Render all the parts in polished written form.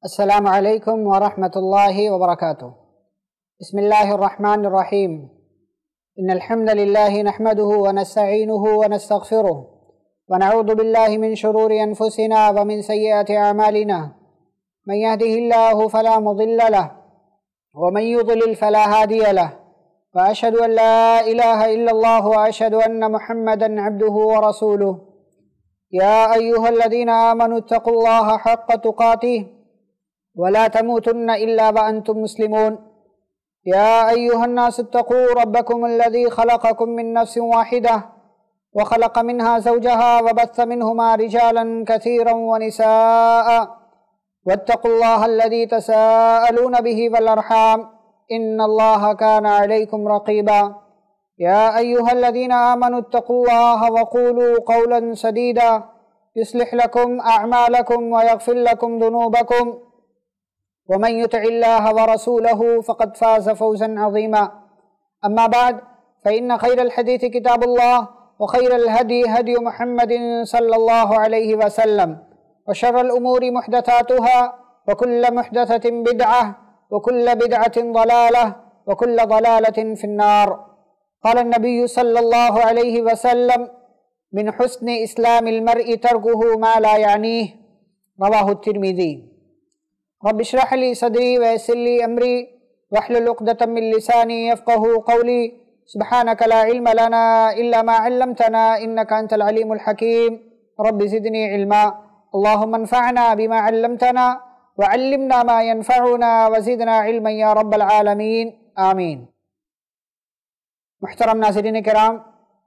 السلام علیکم ورحمۃ اللہ وبرکاتہ۔ بسم اللہ الرحمن الرحیم۔ ان الحمد للہ نحمده ونستعینه ونستغفره ونعوذ باللہ من شرور انفسنا ومن سیئات اعمالنا من يهده الله فلا مضل له ومن يضلل فلا هادي له واشهد ان لا اله الا الله واشهد ان محمدا عبده ورسوله يا ايها الذين آمنوا اتقوا الله حق تقاته ولا تموتن إلا وأنتم مسلمون يا أيها الناس اتقوا ربكم الذي خلقكم من نفس واحدة وخلق منها زوجها وبث منهما رجالا كثيرا ونساء واتقوا الله الذي تساءلون به والأرحام إن الله كان عليكم رقيبا يا أيها الذين آمنوا اتقوا الله وقولوا قولا سديدا يصلح لكم أعمالكم ويغفر لكم ذنوبكم ومن يطع الله ورسوله فقد فاز فوزا عظيما أما بعد فإن خير الحديث كتاب الله وخير الهدي هدي محمد صلى الله عليه وسلم وشر الأمور محدثاتها وكل محدثة بدعة وكل بدعة ضلالة وكل ضلالة في النار قال النبي صلى الله عليه وسلم من حسن إسلام المرء تركه ما لا يعنيه رواه الترمذي رب اشرح لي صدري ويسر لي أمري واحلل عقدة من لساني يفقهوا قولي سبحانك لا علم لنا إلا ما علمتنا إنك أنت العليم الحكيم رب زدني علما اللهم انفعنا بما علمتنا وعلمنا ما ينفعنا وزدنا علما يا رب العالمين آمين۔ محترم ناظرین کرام،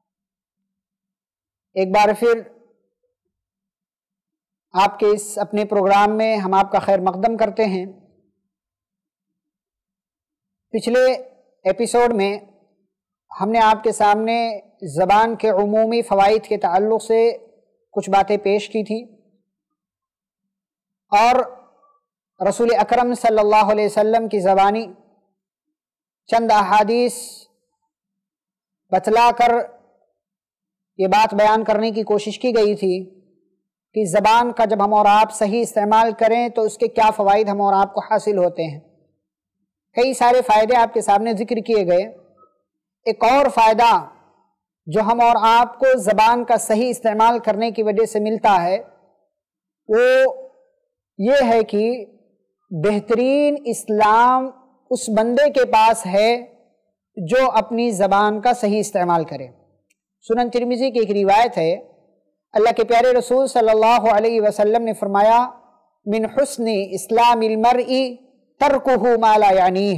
ایک بار پھر آپ کے اس اپنے پروگرام میں ہم آپ کا خیر مقدم کرتے ہیں۔ پچھلے ایپیسوڈ میں ہم نے آپ کے سامنے زبان کے عمومی فوائد کے تعلق سے کچھ باتیں پیش کی تھی اور رسول اکرم صلی اللہ علیہ وسلم کی زبانی چند احادیث بتلا کر یہ بات بیان کرنے کی کوشش کی گئی تھی کہ زبان کا جب ہم اور آپ صحیح استعمال کریں تو اس کے کیا فوائد ہم اور آپ کو حاصل ہوتے ہیں۔ کئی سارے فائدے آپ کے سامنے ذکر کیے گئے۔ ایک اور فائدہ جو ہم اور آپ کو زبان کا صحیح استعمال کرنے کی وجہ سے ملتا ہے وہ یہ ہے کہ بہترین اسلام اس بندے کے پاس ہے جو اپنی زبان کا صحیح استعمال کرے۔ سنن ترمذی کی ایک روایت ہے، اللہ کے پیارے رسول صلی اللہ علیہ وسلم نے فرمایا من حسن اسلام المرء ترکہ ما لا یعنیہ،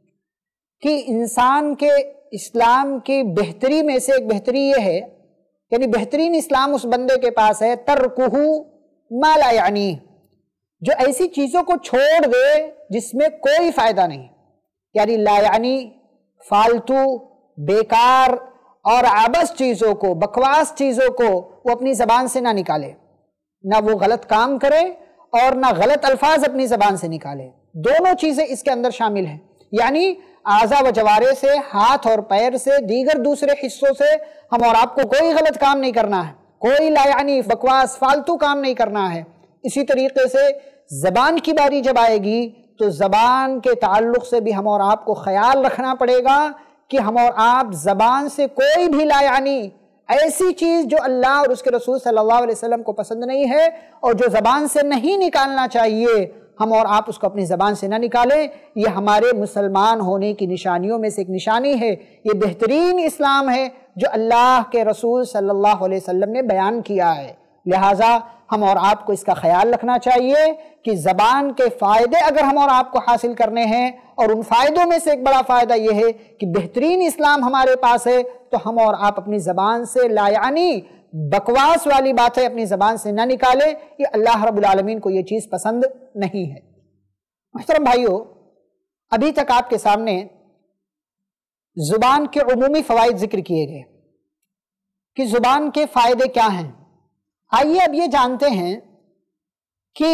کہ انسان کے اسلام کی بہتری میں سے ایک بہتری یہ ہے، یعنی بہترین اسلام اس بندے کے پاس ہے ترکہ ما لا یعنیہ، جو ایسی چیزوں کو چھوڑ دے جس میں کوئی فائدہ نہیں، یعنی لا یعنی فالتو بیکار اور عبث چیزوں کو، بکواس چیزوں کو وہ اپنی زبان سے نہ نکالے، نہ وہ غلط کام کرے اور نہ غلط الفاظ اپنی زبان سے نکالے۔ دونوں چیزیں اس کے اندر شامل ہیں، یعنی اعضاء و جوارح سے، ہاتھ اور پیر سے، دیگر دوسرے حصوں سے ہم اور آپ کو کوئی غلط کام نہیں کرنا ہے، کوئی لا یعنی بکواس فالتو کام نہیں کرنا ہے۔ اسی طریقے سے زبان کی باری جب آئے گی تو زبان کے تعلق سے بھی ہم اور آپ کو خیال رکھنا پڑے گا کہ ہم اور آپ زبان سے کوئی بھی لا یعنی ایسی چیز جو اللہ اور اس کے رسول صلی اللہ علیہ وسلم کو پسند نہیں ہے اور جو زبان سے نہیں نکالنا چاہیے، ہم اور آپ اس کو اپنی زبان سے نہ نکالیں۔ یہ ہمارے مسلمان ہونے کی نشانیوں میں سے ایک نشانی ہے، یہ بہترین اسلام ہے جو اللہ کے رسول صلی اللہ علیہ وسلم نے بیان کیا ہے۔ لہٰذا ہم اور آپ کو اس کا خیال رکھنا چاہیے کہ زبان کے فائدے اگر ہم اور آپ کو حاصل کرنے ہیں، اور ان فائدوں میں سے ایک بڑا فائدہ یہ ہے کہ بہترین اسلام ہمارے پاس ہے، تو ہم اور آپ اپنی زبان سے لا یعنی بکواس والی باتیں اپنی زبان سے نہ نکالیں۔ یہ اللہ رب العالمین کو یہ چیز پسند نہیں ہے۔ محترم بھائیو، ابھی تک آپ کے سامنے زبان کے عمومی فوائد ذکر کیے گئے کہ زبان کے فائدے کیا ہیں۔ آئیے اب یہ جانتے ہیں کہ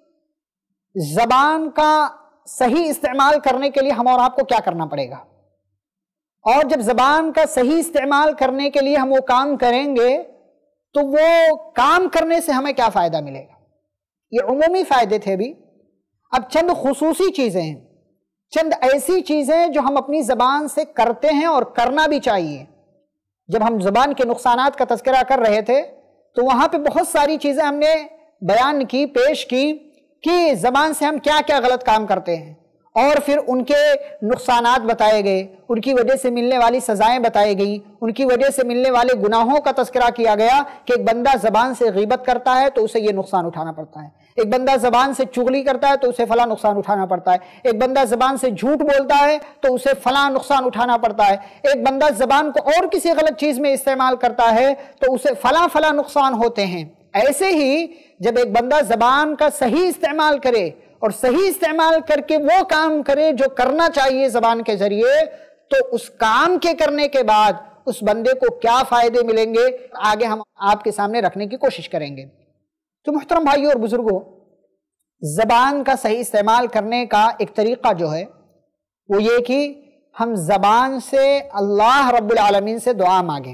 زبان کا صحیح استعمال کرنے کے لیے ہم اور آپ کو کیا کرنا پڑے گا، اور جب زبان کا صحیح استعمال کرنے کے لیے ہم وہ کام کریں گے تو وہ کام کرنے سے ہمیں کیا فائدہ ملے گا۔ یہ عمومی فائدے تھے بھی۔ اب چند خصوصی چیزیں ہیں، چند ایسی چیزیں جو ہم اپنی زبان سے کرتے ہیں اور کرنا بھی چاہیے۔ جب ہم زبان کے نقصانات کا تذکرہ کر رہے تھے تو وہاں پہ بہت ساری چیزیں ہم نے بیان کی، پیش کی کہ زبان سے ہم کیا کیا غلط کام کرتے ہیں، اور پھر ان کے نقصانات بتائے گئے، ان کی وجہ سے ملنے والی سزائیں بتائی گئیں، ان کی وجہ سے ملنے والے گناہوں کا تذکرہ کیا گیا کہ ایک بندہ زبان سے غیبت کرتا ہے تو اسے یہ نقصان اٹھانا پڑتا ہے، ایک بندہ زبان سے چغلی کرتا ہے تو اسے فلاں نقصان اٹھانا پڑتا ہے، ایک بندہ زبان سے جھوٹ بولتا ہے تو اسے فلاں نقصان اٹھانا پڑتا ہے، ایک بندہ زبان کو اور کسی غلط چیز میں استعمال کرتا ہے تو اسے فلاں نقصان ہوتے ہیں۔ ایسے ہی جب ایک بندہ زبان کا صحیح استعمال کرے اور صحیح استعمال کر کے وہ کام کرے جو کرنا چاہیے زبان کے ذریعے، تو اس کام کے کرنے کے بعد اس بندے کو کیا فائدے ملیں گے آگے ہم آپ کے سامنے رکھنے کی کوشش کریں گے۔ تو محترم بھائیوں اور بزرگوں، زبان کا صحیح استعمال کرنے کا ایک طریقہ جو ہے وہ یہ کہ ہم زبان سے اللہ رب العالمین سے دعا مانگیں۔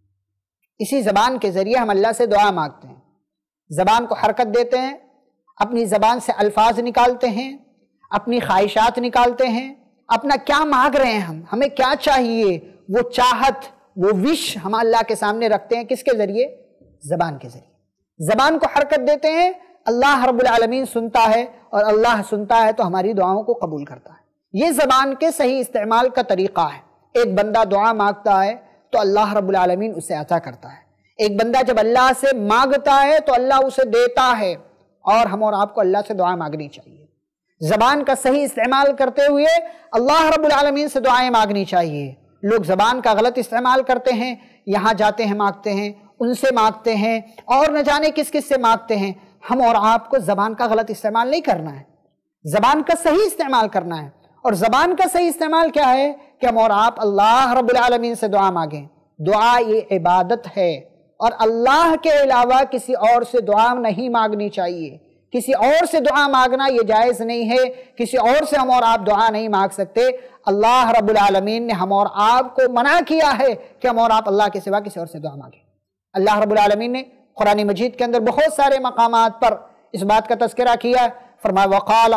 اسی زبان کے ذریعے ہم اللہ سے دعا مانگتے ہیں، زبان کو حرکت دیتے ہیں، اپنی زبان سے الفاظ نکالتے ہیں، اپنی خواہشات نکالتے ہیں، اپنا کیا مانگ رہے ہیں، ہمیں کیا چاہیے، وہ چاہت، وہ وش ہم اللہ کے سامنے رکھتے ہیں۔ کس کے ذریعے؟ زبان کے ذریعے۔ زبان کو حرکت دیتے ہیں، اللہ رب العالمین سنتا ہے، اور اللہ سنتا ہے تو ہماری دعاؤں کو قبول کرتا ہے۔ یہ زبان کے صحیح استعمال کا طریقہ ہے۔ ایک بندہ دعا مانگتا ہے تو اللہ رب العالمین اسے عطا کرتا ہے۔ ایک بندہ جب اللہ سے مانگتا ہے تو اللہ اسے دیتا ہے، اور ہم اور آپ کو اللہ سے دعا مانگنی چاہیے۔ زبان کا صحیح استعمال کرتے ہوئے اللہ رب العالمین سے دعائیں مانگنی چاہیے۔ لوگ زبان کا غلط استعمال کرتے ہیں، یہاں جاتے ہیں مانگتے ہیں، ان سے مانگتے ہیں، اور نہ جانے کس کس سے مانگتے ہیں۔ ہم اور آپ کو زبان کا غلط استعمال نہیں کرنا ہے، زبان کا صحیح استعمال کرنا ہے۔ اور زبان کا صحیح استعمال کیا ہے کہ ہم اور آپ اللہ رب العالمین سے دعا مانگیں۔ دعا یہ عبادت ہے، اور اللہ کے علاوہ کسی اور سے دعا نہیں مانگنی چاہیے۔ کسی اور سے دعا مانگنا یہ جائز نہیں ہے، کسی اور سے ہم اور آپ دعا نہیں مانگ سکتے۔ اللہ رب العالمین نے ہم اور آپ کو منع کیا ہے کہ ہم اور آپ اللہ کے سوا کسی اور سے دعا مانگیں۔ اللہ رب العالمین نے قرآن مجید کے اندر بہت سارے مقامات پر اس بات کا تذکرہ کیا ہے۔ فرمایا وقال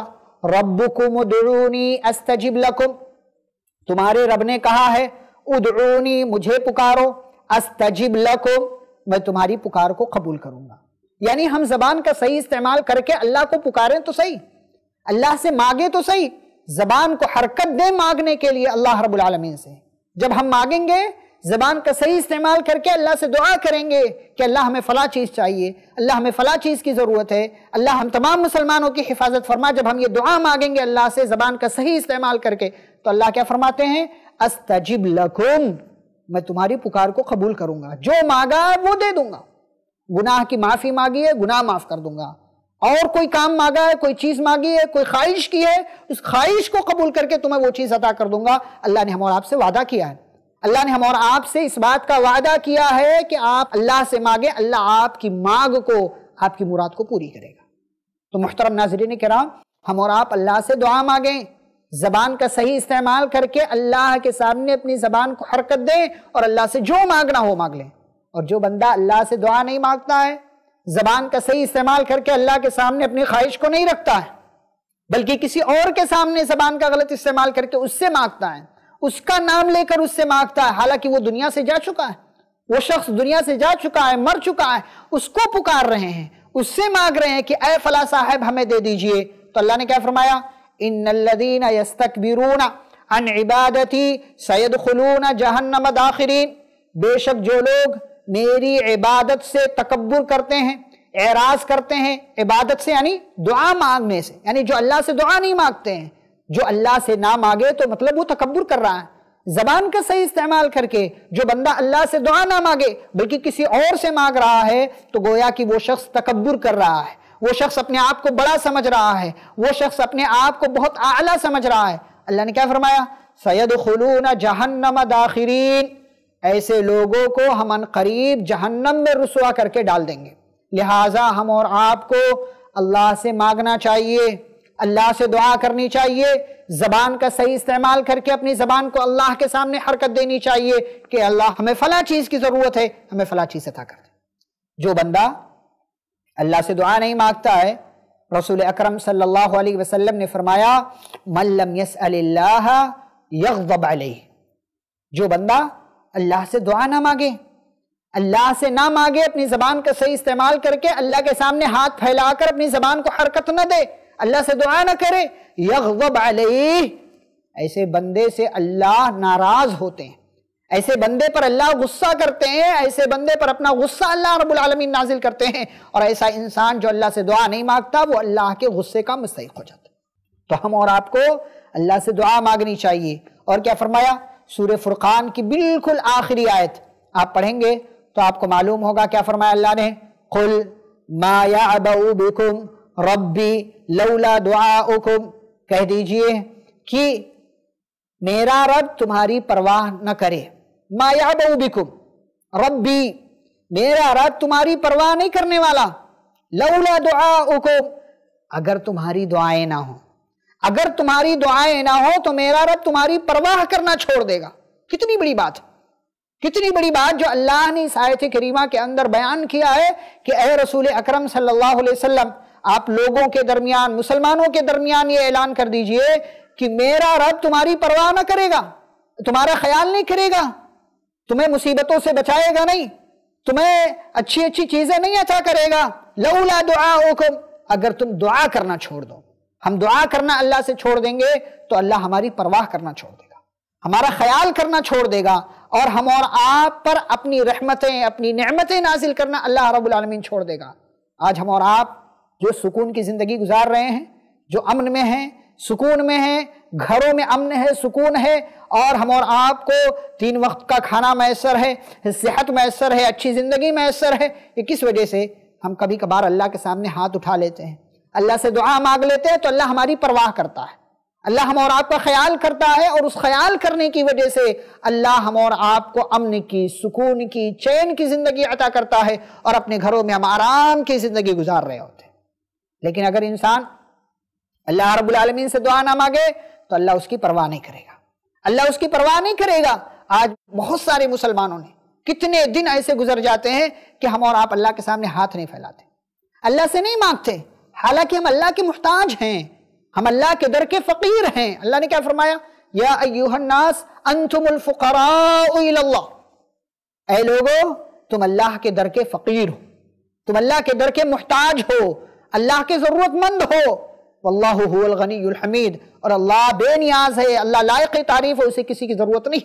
ربکم ادعونی استجب لکم، تمہارے رب نے کہا ہے ادعونی، مجھے پکارو، استجب لکم، میں تمہاری پکار کو قبول کروں گا۔ یعنی ہم زبان کا صحیح استعمال کر کے اللہ کو پکاریں تو صحیح، اللہ سے مانگیں تو صحیح، زبان کو حرکت دیں مانگنے کے لیے اللہ رب العالمین سے۔ جب ہم مانگیں گے زبان کا صحیح استعمال کر کے اللہ سے دعا کریں گے کہ اللہ ہمیں فلاں چیز چاہیے، اللہ ہمیں فلاں چیز کی ضرورت ہے، اللہ ہم تمام مسلمانوں کی حفاظت فرما، جب ہم یہ دعا مانگیں گے اللہ سے زبان کا صحیح استعمال کر کے، تو اللہ کیا فرماتے ہیں؟ استجب لکم، میں تمہاری پکار کو قبول کروں گا، جو مانگا وہ دے دوں گا۔ گناہ کی معافی مانگی ہے، گناہ معاف کر دوں گا، اور کوئی کام مانگا ہے، کوئی چیز مانگی ہے، کوئی خواہش کی ہے، اس خواہش کو قبول کر کے تمہیں وہ چیز عطا کر دوں گا۔ اللہ نے ہم اور آپ سے وعدہ کیا ہے، اللہ نے ہم اور آپ سے اس بات کا وعدہ کیا ہے کہ آپ اللہ سے مانگیں، اللہ آپ کی مانگ کو، آپ کی مراد کو پوری کرے گا۔ تو محترم ناظرین کرام، ہم اور آپ اللہ سے دعا مانگیں، زبان کا صحیح استعمال کر کے اللہ کے سامنے اپنی زبان کو حرکت دیں، اور اللہ سے جو مانگنا ہو مانگ لیں۔ اور جو بندہ اللہ سے دعا نہیں مانگتا ہے، زبان کا صحیح استعمال کر کے اللہ کے سامنے اپنی خواہش کو نہیں رکھتا ہے، بلکہ کسی اور کے سامنے زبان کا غلط استعمال کر کے اس سے مانگتا ہے، اس کا نام لے کر اس سے مانگتا ہے، حالانکہ وہ دنیا سے جا چکا ہے، وہ شخص دنیا سے جا چکا ہے، مر چکا ہے، اس کو پکار رہے ہیں، اس سے مانگ رہے ہیں کہ اے فلاں صاحب ہمیں دے دیجئے۔ تو اللہ نے کیا فرمایا؟ ان الذین یستکبرون عن عبادتی سیدخلون جہنم داخرین، بے شک جو لوگ میری عبادت سے تکبر کرتے ہیں، اعراض کرتے ہیں، عبادت سے یعنی دعا مانگنے سے، یعنی جو اللہ سے دعا نہیں مانگتے ہیں، جو اللہ سے نہ مانگے تو مطلب وہ تکبر کر رہا ہے۔ زبان کا صحیح استعمال کر کے جو بندہ اللہ سے دعا نہ مانگے بلکہ کسی اور سے مانگ رہا ہے، تو گویا کہ وہ شخص تکبر کر رہا ہے، وہ شخص اپنے آپ کو بڑا سمجھ رہا ہے، وہ شخص اپنے آپ کو بہت اعلیٰ سمجھ رہا ہے۔ اللہ نے کیا فرمایا؟ سَيَدْخُلُونَ جَهَنَّمَ دَاخِرِينَ، ایسے لوگوں کو ہم ان قریب جہنم میں رسوا کر کے ڈال دیں گے۔ لہٰذا ہم اور آپ کو اللہ سے مانگنا چاہیے، اللہ سے دعا کرنی چاہیے، زبان کا صحیح استعمال کر کے اپنی زبان کو اللہ کے سامنے حرکت دینی چاہیے کہ اللہ ہمیں فلاں چیز کی ضرورت ہے، ہمیں فلاں چیز عطا کر دے۔ جو بندہ اللہ سے دعا نہیں مانگتا ہے رسول اکرم صلی اللہ علیہ وسلم نے فرمایا من لم یسأل اللہ یغضب علیہ، جو بندہ اللہ سے دعا نہ مانگے، اللہ سے نہ مانگے، اپنی زبان کا صحیح استعمال کر کے اللہ کے سامنے ہاتھ پھیلا کر اپنی زبان کو حرکت نہ دے، اللہ سے دعا نہ کرے، یغضب علیہ، ایسے بندے سے اللہ ناراض ہوتے ہیں، ایسے بندے پر اللہ غصہ کرتے ہیں، ایسے بندے پر اپنا غصہ اللہ رب العالمین نازل کرتے ہیں، اور ایسا انسان جو اللہ سے دعا نہیں مانگتا وہ اللہ کے غصے کا مستحق ہو جاتا ہے۔ تو ہم اور آپ کو اللہ سے دعا مانگنی چاہیے۔ اور کیا فرمایا؟ سورہ فرقان کی بالکل آخری آیت آپ پڑھیں گے تو آپ کو معلوم ہوگا کیا فرمایا اللہ نے، قُلْ مَا يَعْبَأُ بِكُمْ رَبِّي لَوْلَا دُعَاؤُكُمْ، کہہ دیجئے کہ میرا رب تمہاری پرواہ نہ کرے، ما یعبأ بکم ربی، میرا رب تمہاری پرواہ نہیں کرنے والا، لولا دعاؤکم، اگر تمہاری دعائیں نہ ہوں، اگر تمہاری دعائیں نہ ہوں تو میرا رب تمہاری پرواہ کرنا چھوڑ دے گا۔ کتنی بڑی بات، کتنی بڑی بات جو اللہ نے اس آیت کریمہ کے اندر بیان کیا ہے کہ اے رسول اکرم صلی اللہ علیہ وسلم، آپ لوگوں کے درمیان، مسلمانوں کے درمیان یہ اعلان کر دیجئے کہ میرا رب تمہاری پرواہ نہ کرے گا، تمہارا خیال نہیں کرے گا، تمہیں مصیبتوں سے بچائے گا نہیں، تمہیں اچھی اچھی چیزیں نہیں عطا کرے گا، لولا دعاؤکم، اگر تم دعا کرنا چھوڑ دو، ہم دعا کرنا اللہ سے چھوڑ دیں گے تو اللہ ہماری پرواہ کرنا چھوڑ دے گا، ہمارا خیال کرنا چھوڑ دے گا، اور ہم اور آپ پر اپنی رحمتیں، اپنی نعمتیں نازل کرنا اللہ رب العالمین چھوڑ دے گا۔ آج ہم اور آپ جو سکون کی زندگی گزار رہے ہیں، جو امن میں ہیں، سکون میں ہیں، گھروں میں امن ہے، سکون ہے، اور ہم اور آپ کو 3 وقت کا کھانا میسر ہے، صحت میسر ہے، اچھی زندگی میسر ہے، یہ کس وجہ سے؟ ہم کبھی کبھار اللہ کے سامنے ہاتھ اٹھا لیتے ہیں، اللہ سے دعا مانگ لیتے ہیں تو اللہ ہماری پرواہ کرتا ہے، اللہ ہم اور آپ کا خیال کرتا ہے، اور اس خیال کرنے کی وجہ سے اللہ ہم اور آپ کو امن کی، سکون کی، چین کی زندگی عطا کرتا ہے، اور اپنے گھروں میں ہم آرام کی زندگی گزار رہے ہوتے ہیں۔ لیکن اگر انسان اللہ رب العالمین سے دعا نہ مانگے تو اللہ اس کی پرواہ نہیں کرے گا، اللہ اس کی پرواہ نہیں کرے گا۔ آج بہت سارے مسلمانوں نے کتنے دن ایسے گزر جاتے ہیں کہ ہم اور آپ اللہ کے سامنے ہاتھ نہیں پھیلاتے، اللہ سے نہیں مانگتے، حالانکہ ہم اللہ کے محتاج ہیں، ہم اللہ کے در کے فقیر ہیں۔ اللہ نے کیا فرمایا؟ یا ایھا الناس انتم الفقراء الی اللہ، اے لوگو تم اللہ کے در کے فقیر ہو، تم اللہ کے در کے محتاج ہو، اللہ کے ضرورت مند ہو، واللہ هو الغنی الحمید، اور اللہ بے نیاز ہے، اللہ لائق تعریف ہے، اسے کسی کی ضرورت نہیں۔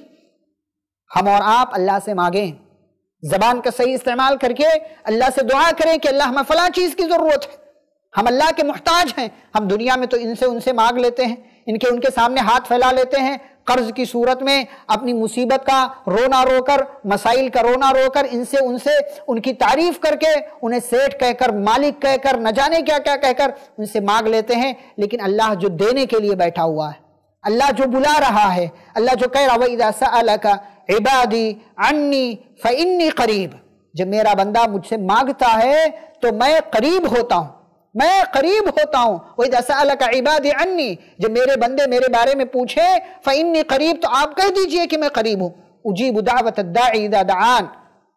ہم اور آپ اللہ سے مانگیں، زبان کا صحیح استعمال کر کے اللہ سے دعا کریں کہ اللہ ہمیں فلاں چیز کی ضرورت ہے، ہم اللہ کے محتاج ہیں۔ ہم دنیا میں تو ان سے مانگ لیتے ہیں، ان کے سامنے ہاتھ پھیلا لیتے ہیں، قرض کی صورت میں اپنی مصیبت کا رونا رو کر، مسائل کا رونا رو کر، ان سے ان کی تعریف کر کے، انہیں سیٹھ کہہ کر، مالک کہہ کر، نہ جانے کیا کیا کہہ کر ان سے مانگ لیتے ہیں۔ لیکن اللہ جو دینے کے لیے بیٹھا ہوا ہے، اللہ جو بلا رہا ہے، اللہ جو کہہ رہا وَإِذَا سَأَلَكَ عِبَادِي عَنِّي فَإِنِّي قَرِيب، جب میرا بندہ مجھ سے مانگتا ہے تو میں قریب ہوتا ہوں، میں قریب ہوتا ہوں۔ وَإِذَا سَأَلَكَ عِبَادِي عَنِّي، جب میرے بندے میرے بارے میں پوچھے فَإِنِّي قَرِيب، تو آپ کہہ دیجئے کہ میں قریب ہوں۔ أُجِيبُ دَعْوَةَ الدَّاعِ إِذَا دَعَانِ،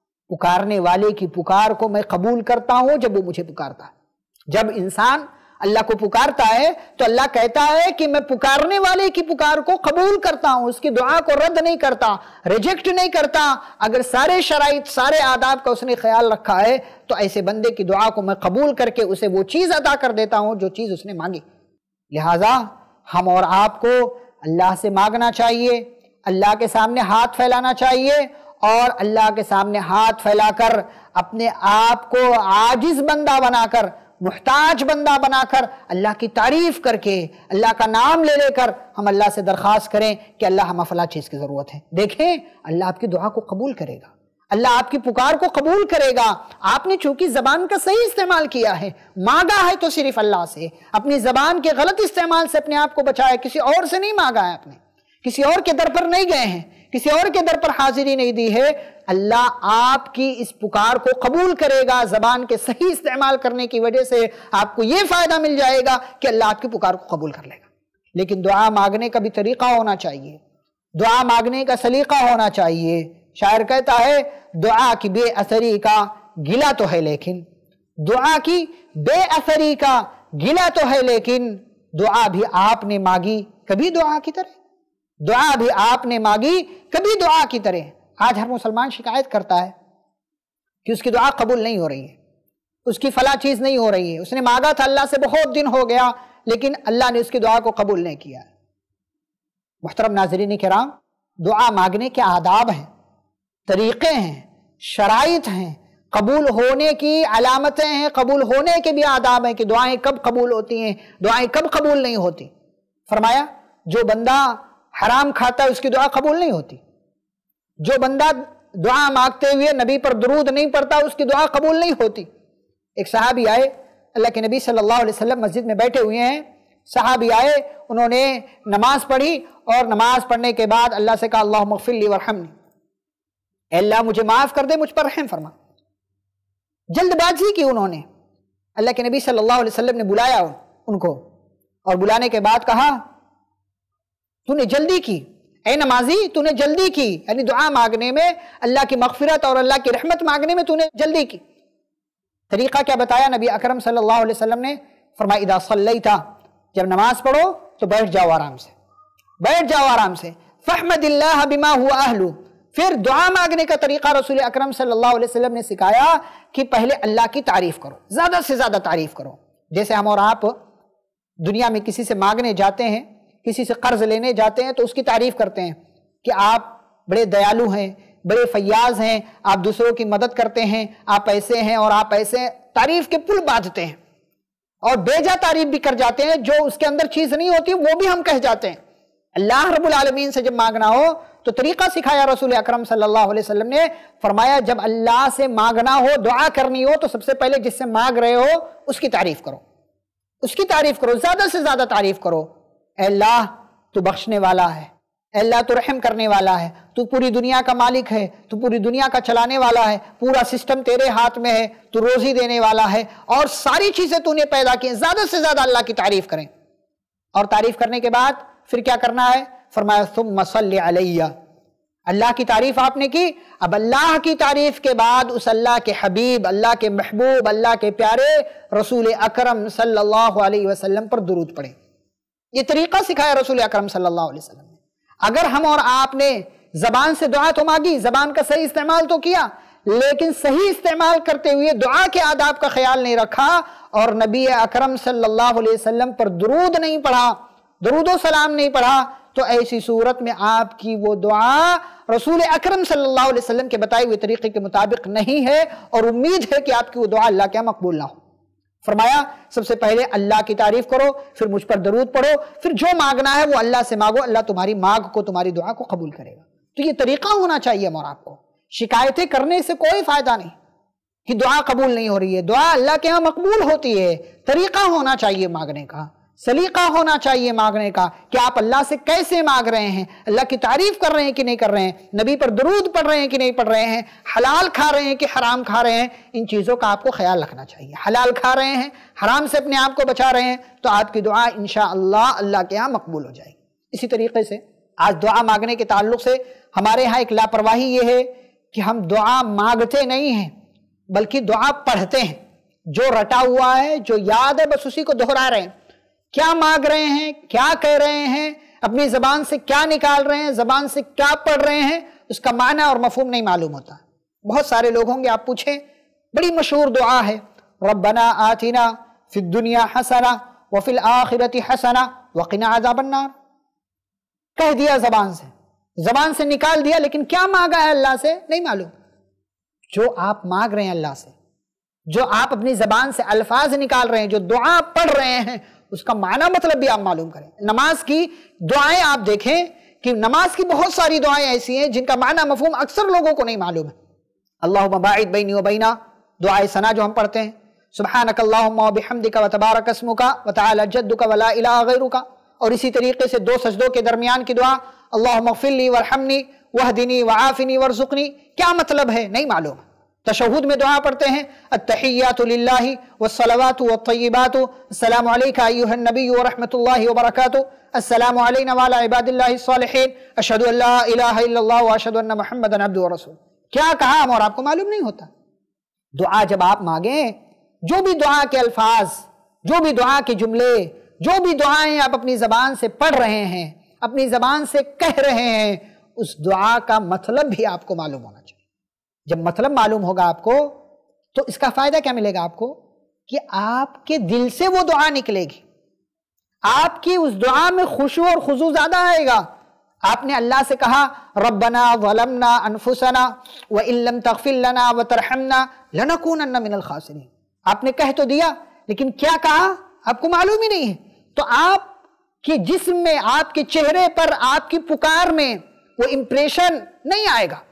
پکارنے والے کی پکار کو میں قبول کرتا ہوں جب وہ مجھے پکارتا ہے۔ جب انسان اللہ کو پکارتا ہے تو اللہ کہتا ہے کہ میں پکارنے والے کی پکار کو قبول کرتا ہوں، اس کی دعا کو رد نہیں کرتا، ریجیکٹ نہیں کرتا۔ اگر سارے شرائط، سارے آداب کا اس نے خیال رکھا ہے تو ایسے بندے کی دعا کو میں قبول کر کے اسے وہ چیز عطا کر دیتا ہوں جو چیز اس نے مانگی۔ لہٰذا ہم اور آپ کو اللہ سے مانگنا چاہیے، اللہ کے سامنے ہاتھ پھیلانا چاہیے، اور اللہ کے سامنے ہاتھ پھیلا کر اپنے آپ کو عاجز بندہ بنا کر، محتاج بندہ بنا کر، اللہ کی تعریف کر کے، اللہ کا نام لے لے کر ہم اللہ سے درخواست کریں کہ اللہ ہمیں فلاں چیز کی ضرورت ہے۔ دیکھیں اللہ آپ کی دعا کو قبول کرے گا، اللہ آپ کی پکار کو قبول کرے گا۔ آپ نے چونکہ زبان کا صحیح استعمال کیا ہے، مانگا ہے تو صرف اللہ سے، اپنی زبان کے غلط استعمال سے اپنے آپ کو بچایا، کسی اور سے نہیں مانگا ہے، آپ نے کسی اور کے در پر نہیں گئے ہیں، کسی اور کے در پر حاضری نہیں دی ہے۔ اللہ آپ کی اس پکار کو قبول کرے گا، زبان کے صحیح استعمال کرنے کی وجہ سے آپ کو یہ فائدہ مل جائے گا کہ اللہ آپ کی پکار کو قبول کر لے گا۔ لیکن دعا مانگنے کا بھی طریقہ ہونا چاہیے، دعا مانگنے کا سلیقہ ہونا چاہیے۔ شاعر کہتا ہے دعا کی بے اثری کا گلہ تو ہے لیکن، دعا کی بے اثری کا گلا تو ہے لیکن دعا بھی آپ نے مانگی کبھی دعا کی طرح، دعا بھی آپ نے مانگی کبھی دعا کی طرح۔ آج ہر مسلمان شکایت کرتا ہے کہ اس کی دعا قبول نہیں ہو رہی ہے، اس کی فلاں چیز نہیں ہو رہی ہے، اس نے مانگا تھا اللہ سے بہت دن ہو گیا لیکن اللہ نے اس کی دعا کو قبول نہیں کیا۔ محترم ناظرین کرام، دعا مانگنے کے آداب ہیں، طریقے ہیں، شرائط ہیں، قبول ہونے کی علامتیں ہیں، قبول ہونے کے بھی آداب ہیں کہ دعائیں کب قبول ہوتی ہیں، دعائیں کب قبول نہیں ہوتی۔ فرمایا جو بندہ حرام کھاتا ہے اس کی دعا قبول نہیں ہوتی، جو بندہ دعا مانگتے ہوئے نبی پر درود نہیں پڑھتا اس کی دعا قبول نہیں ہوتی۔ ایک صحابی آئے، اللہ کے نبی صلی اللہ علیہ وسلم مسجد میں بیٹھے ہوئے ہیں، صحابی آئے، انہوں نے نماز پڑھی اور نماز پڑھنے کے بعد اللہ سے کہا اللہم اغفر لی ورحمنی، اے اللہ مجھے معاف کر دے، مجھ پر رحم فرما۔ جلد بازی کی انہوں نے، اللہ کے نبی صلی اللہ علیہ وسلم نے بلایا ان کو اور بلانے کے بعد کہا تو نے جلدی کی، اے نمازی تو نے جلدی کی، یعنی دعا مانگنے میں، اللہ کی مغفرت اور اللہ کی رحمت مانگنے میں تو نے جلدی کی۔ طریقہ کیا بتایا نبی اکرم صلی اللہ علیہ وسلم نے؟ فرمایا اذا صلیت، جب نماز پڑھو تو بیٹھ جاؤ آرام سے، بیٹھ جاؤ آرام سے، فاحمد اللہ بما هو اہلہ۔ پھر دعا مانگنے کا طریقہ رسول اکرم صلی اللہ علیہ وسلم نے سکھایا کہ پہلے اللہ کی تعریف کرو، زیادہ سے زیادہ تعریف کرو۔ جیسے ہم اور آپ دنیا میں کسی سے مانگنے جاتے ہیں، کسی سے قرض لینے جاتے ہیں تو اس کی تعریف کرتے ہیں کہ آپ بڑے دیالو ہیں، بڑے فیاض ہیں، آپ دوسروں کی مدد کرتے ہیں، آپ ایسے ہیں اور آپ ایسے ہیں، تعریف کے پل باندھتے ہیں اور بیجا تعریف بھی کر جاتے ہیں، جو اس کے اندر چیز نہیں ہوتی وہ بھی ہم کہہ جاتے ہیں۔ اللہ رب العالمین سے جب مانگنا ہو تو طریقہ سکھایا رسول اکرم صلی اللہ علیہ وسلم نے، فرمایا جب اللہ سے مانگنا ہو، دعا کرنی ہو تو سب سے پہلے جس سے مانگ رہے ہو اس کی تعریف کرو، اس کی تعریف کرو، زیادہ سے زیادہ تعریف کرو۔ اے اللہ تو بخشنے والا ہے، اے اللہ تو رحم کرنے والا ہے، تو پوری دنیا کا مالک ہے، تو پوری دنیا کا چلانے والا ہے، پورا سسٹم تیرے ہاتھ میں ہے، تو روزی دینے والا ہے اور ساری چیزیں تو نے پیدا کی ہیں۔ زیادہ سے زیادہ اللہ کی تعریف کریں، اور تعریف کرنے کے بعد پھر کیا کرنا ہے؟ فرمایا ثم صلی علیہ، اللہ کی تعریف آپ نے کی، اب اللہ کی تعریف کے بعد اس اللہ کے حبیب، اللہ کے محبوب، اللہ کے پیارے رسول اکرم صلی اللہ علیہ وسلم پر درود پڑھیں۔ یہ طریقہ سکھایا رسول اکرم صلی اللہ علیہ وسلم نے۔ اگر ہم اور آپ نے زبان سے دعا تو مانگی، زبان کا صحیح استعمال تو کیا، لیکن صحیح استعمال کرتے ہوئے دعا کے آداب کا خیال نہیں رکھا اور نبی اکرم صلی اللہ علیہ وسلم پر درود نہیں پڑھا، درود و سلام نہیں پڑھا، تو ایسی صورت میں آپ کی وہ دعا رسول اکرم صلی اللہ علیہ وسلم کے بتائے ہوئے طریقے کے مطابق نہیں ہے اور امید ہے کہ آپ کی وہ دعا اللہ کے مقبول نہ ہو۔ فرمایا سب سے پہلے اللہ کی تعریف کرو، پھر مجھ پر درود پڑھو، پھر جو مانگنا ہے وہ اللہ سے مانگو، اللہ تمہاری مانگ کو، تمہاری دعا کو قبول کرے گا۔ تو یہ طریقہ ہونا چاہیے ہم اور آپ کو۔ شکایتیں کرنے سے کوئی فائدہ نہیں کہ دعا قبول نہیں ہو رہی ہے، دعا اللہ کے ہاں مقبول ہوتی ہے۔ طریقہ ہونا چاہیے مانگنے کا، سلیقہ ہونا چاہیے مانگنے کا کہ آپ اللہ سے کیسے مانگ رہے ہیں، اللہ کی تعریف کر رہے ہیں کہ نہیں کر رہے ہیں، نبی پر درود پڑھ رہے ہیں کہ نہیں پڑھ رہے ہیں، حلال کھا رہے ہیں کہ حرام کھا رہے ہیں، ان چیزوں کا آپ کو خیال رکھنا چاہیے۔ حلال کھا رہے ہیں، حرام سے اپنے آپ کو بچا رہے ہیں تو آپ کی دعا انشاءاللہ اللہ کے ہاں مقبول ہو جائے گی۔ اسی طریقے سے آج دعا مانگنے کے تعلق سے ہمارے ہاں ایک لاپرواہی یہ ہے کہ ہم دعا مانگتے نہیں ہیں بلکہ دعا پڑھتے ہیں، جو رٹا ہوا ہے، جو یاد ہے بس اسی کو دہرا رہے ہیں۔ کیا مانگ رہے ہیں، کیا کہہ رہے ہیں، اپنی زبان سے کیا نکال رہے ہیں، زبان سے کیا پڑھ رہے ہیں، اس کا معنی اور مفہوم نہیں معلوم ہوتا۔ بہت سارے لوگ ہوں گے، آپ پوچھیں، بڑی مشہور دعا ہے ربنا آتنا فی الدنیا حسنہ وفی الآخرۃ حسنہ وقنا عذاب النار، کہہ دیا زبان سے نکال دیا، لیکن کیا مانگا ہے اللہ سے نہیں معلوم۔ جو آپ مانگ رہے ہیں اللہ سے، جو آپ اپنی زبان سے الفاظ نکال رہے ہیں، جو دعا پڑھ رہے ہیں، اس کا معنی مطلب بھی آپ معلوم کریں۔ نماز کی دعائیں آپ دیکھیں کہ نماز کی بہت ساری دعائیں ایسی ہیں جن کا معنی مفہوم اکثر لوگوں کو نہیں معلوم ہے۔ اللہم باعد بینی و بینا، دعائے ثنا جو ہم پڑھتے ہیں، سبحانک اللہم و بحمدک و تبارک اسمک و تعالی جدک و لا الہ غیرک، اور اسی طریقے سے 2 سجدوں کے درمیان کی دعا اللہم اغفر لی وارحمنی واہدنی وعافنی وارزقنی، کیا مطلب ہے نہیں معلوم۔ تشہد میں دعا پڑھتے ہیں التحیات للہ والصلوات والطیبات، السلام علیکہ ایہا النبی ورحمۃ اللہ وبرکاتہ، السلام علینا وعلی عباد اللہ الصالحین، اشہد ان لا الہ الا اللہ واشہد ان محمدا عبدہ ورسولہ۔ کیا کہا ہم اور آپ کو معلوم نہیں ہوتا۔ دعا جب آپ مانگیں، جو بھی دعا کے الفاظ، جو بھی دعا کے جملے، جو بھی دعائیں آپ اپنی زبان سے پڑھ رہے ہیں، اپنی زبان سے کہہ رہے ہیں، اس دعا کا مطلب بھی آپ کو معلوم ہونا چاہیے۔ جب مطلب معلوم ہوگا آپ کو تو اس کا فائدہ کیا ملے گا آپ کو؟ کہ آپ کے دل سے وہ دعا نکلے گی، آپ کی اس دعا میں خشوع اور خضوع زیادہ آئے گا۔ آپ نے اللہ سے کہا ربنا ظلمنا انفسنا وان لم تغفر لنا وترحمنا لنکونن من الخاسرین۔ آپ نے کہہ تو دیا لیکن کیا کہا آپ کو معلوم ہی نہیں ہے، تو آپ کے جسم میں، آپ کے چہرے پر، آپ کی پکار میں وہ امپریشن نہیں آئے گا،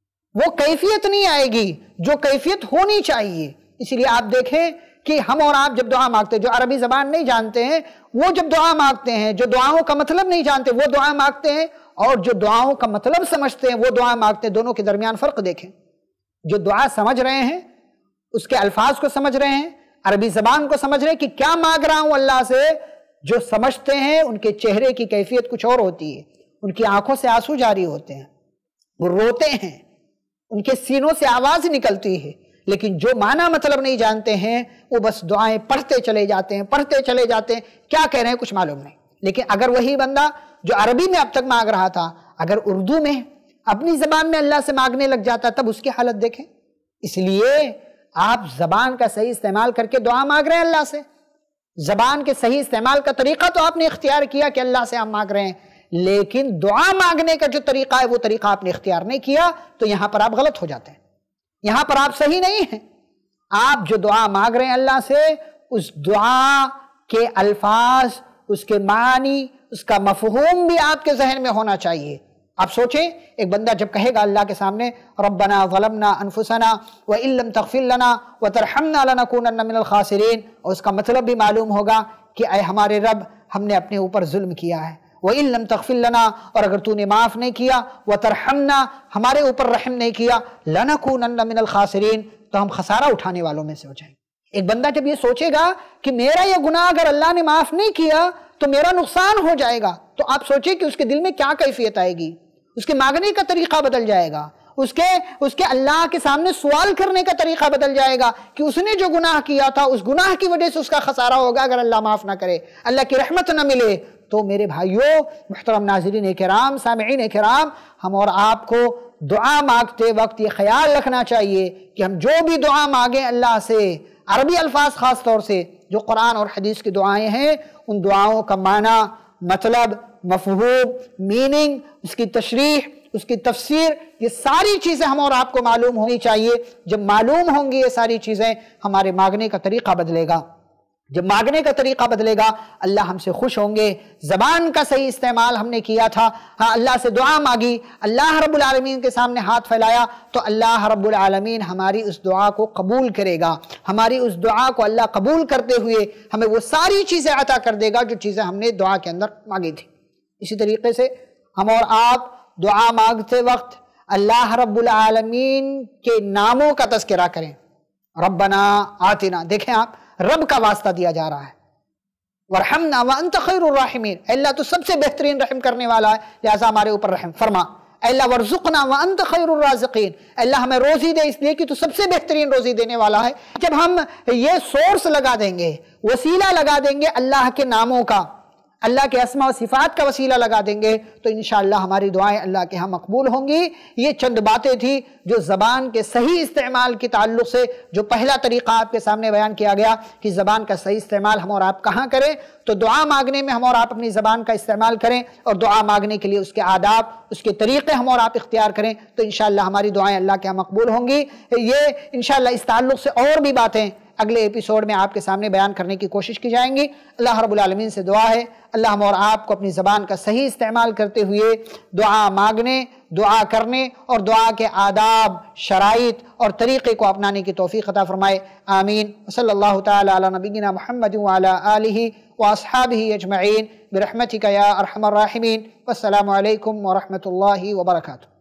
وہ کیفیت نہیں آئے گی جو کیفیت ہونی چاہیے۔ اسی لیے آپ دیکھیں کہ ہم اور آپ جب دعا مانگتے ہیں، جو عربی زبان نہیں جانتے ہیں وہ جب دعا مانگتے ہیں، جو دعاؤں کا مطلب نہیں جانتے وہ دعا مانگتے ہیں، اور جو دعاؤں کا مطلب سمجھتے ہیں وہ دعا مانگتے ہیں، دونوں کے درمیان فرق دیکھیں۔ جو دعا سمجھ رہے ہیں، اس کے الفاظ کو سمجھ رہے ہیں، عربی زبان کو سمجھ رہے ہیں کہ کیا مانگ رہا ہوں اللہ سے، جو سمجھتے ہیں ان کے چہرے کی کیفیت کچھ اور ہوتی ہے، ان کی آنکھوں سے آنسو جاری ہوتے ہیں، وہ روتے ہیں، ان کے سینوں سے آواز نکلتی ہے، لیکن جو معنی مطلب نہیں جانتے ہیں وہ بس دعائیں پڑھتے چلے جاتے ہیں، پڑھتے چلے جاتے ہیں، کیا کہہ رہے ہیں کچھ معلوم نہیں۔ لیکن اگر وہی بندہ جو عربی میں اب تک مانگ رہا تھا اگر اردو میں اپنی زبان میں اللہ سے مانگنے لگ جاتا تب اس کی حالت دیکھیں۔ اس لیے آپ زبان کا صحیح استعمال کر کے دعا مانگ رہے ہیں اللہ سے، زبان کے صحیح استعمال کا طریقہ تو آپ نے اختیار کیا کہ اللہ سے آپ مانگ رہے ہیں، لیکن دعا مانگنے کا جو طریقہ ہے وہ طریقہ آپ نے اختیار نہیں کیا، تو یہاں پر آپ غلط ہو جاتے ہیں، یہاں پر آپ صحیح نہیں ہیں۔ آپ جو دعا مانگ رہے ہیں اللہ سے، اس دعا کے الفاظ، اس کے معنی، اس کا مفہوم بھی آپ کے ذہن میں ہونا چاہیے۔ آپ سوچیں ایک بندہ جب کہے گا اللہ کے سامنے ربنا ظلمنا انفسنا وان لم تغفر لنا وترحمنا لنکونن من الخاسرین، اور اس کا مطلب بھی معلوم ہوگا کہ اے ہمارے رب ہم نے اپنے اوپر ظلم کیا ہے، وَإِن لَمْ تَغْفِرْ لَنَا، اور اگر تو نے معاف نہیں کیا، وَتَرْحَمْنَا، ہمارے اوپر رحم نہیں کیا، لَنَكُونَنَّ مِنَ الْخَاسِرِينَ، تو ہم خسارہ اٹھانے والوں میں سے ہو جائیں گے۔ ایک بندہ جب یہ سوچے گا کہ میرا یہ گناہ اگر اللہ نے معاف نہیں کیا تو میرا نقصان ہو جائے گا، تو آپ سوچیں کہ اس کے دل میں کیا کیفیت آئے گی، اس کے مانگنے کا طریقہ بدل جائے گا، اس کے اللہ کے سامنے سوال کرنے کا طریقہ بدل جائے گا کہ اس نے جو گناہ کیا تھا اس گناہ کی وجہ سے اس کا خسارہ ہوگا اگر اللہ معاف نہ کرے، اللہ کی رحمت نہ ملے۔ تو میرے بھائیوں، محترم ناظرین کرام، سامعین کرام، ہم اور آپ کو دعا مانگتے وقت یہ خیال رکھنا چاہیے کہ ہم جو بھی دعا مانگیں اللہ سے، عربی الفاظ خاص طور سے جو قرآن اور حدیث کی دعائیں ہیں، ان دعاؤں کا معنی، مطلب، مفہوم، میننگ، اس کی تشریح، اس کی تفسیر، یہ ساری چیزیں ہم اور آپ کو معلوم ہونی چاہیے۔ جب معلوم ہوں گی یہ ساری چیزیں، ہمارے مانگنے کا طریقہ بدلے گا، جب مانگنے کا طریقہ بدلے گا اللہ ہم سے خوش ہوں گے۔ زبان کا صحیح استعمال ہم نے کیا تھا، اللہ سے دعا مانگی، اللہ رب العالمین کے سامنے ہاتھ پھیلایا، تو اللہ رب العالمین ہماری اس دعا کو قبول کرے گا، ہماری اس دعا کو اللہ قبول کرتے ہوئے ہمیں وہ ساری چیزیں عطا کر دے گا جو چیزیں ہم نے دعا کے اندر مانگی تھی۔ اسی طریقے سے ہم اور آپ دعا مانگتے وقت اللہ رب العالمین کے ناموں کا تذکرہ کریں۔ ربنا آتنا، دیکھیں آپ رب کا واسطہ دیا جا رہا ہے، ورحمنا وانت خیر الراحمین، اے اللہ تو سب سے بہترین رحم کرنے والا ہے، لہذا ہمارے اوپر رحم فرما۔ اے اللہ ورزقنا وانت خیر الرازقین، اے اللہ ہمیں روزی دے اس لیے کہ تو سب سے بہترین روزی دینے والا ہے۔ جب ہم یہ سورس لگا دیں گے، وسیلہ لگا دیں گے اللہ کے ناموں کا، اللہ کے اسماء و صفات کا وسیلہ لگا دیں گے، تو انشاءاللہ ہماری دعائیں اللہ کے ہاں مقبول ہوں گی۔ یہ چند باتیں تھی جو زبان کے صحیح استعمال کے تعلق سے جو پہلا طریقہ آپ کے سامنے بیان کیا گیا کہ زبان کا صحیح استعمال ہم اور آپ کہاں کریں، تو دعا مانگنے میں ہم اور آپ اپنی زبان کا استعمال کریں، اور دعا مانگنے کے لیے اس کے آداب، اس کے طریقے ہم اور آپ اختیار کریں، تو انشاءاللہ ہماری دعائیں اللہ کے ہاں مقبول ہوں گی۔ یہ انشاءاللہ اس تعلق سے اور بھی باتیں اگلے ایپیسوڈ میں آپ کے سامنے بیان کرنے کی کوشش کی جائیں گی۔ اللہ رب العالمین سے دعا ہے اللہ ہم اور آپ کو اپنی زبان کا صحیح استعمال کرتے ہوئے دعا مانگنے، دعا کرنے اور دعا کے آداب، شرائط اور طریقے کو اپنانے کی توفیق عطا فرمائے، آمین۔ صلی اللہ تعالی علی نبینا محمد وعلی آلہ واصحابہ اجمعین برحمتک یا ارحم الراحمین، والسلام علیکم ورحمۃ اللہ وبرکاتہ۔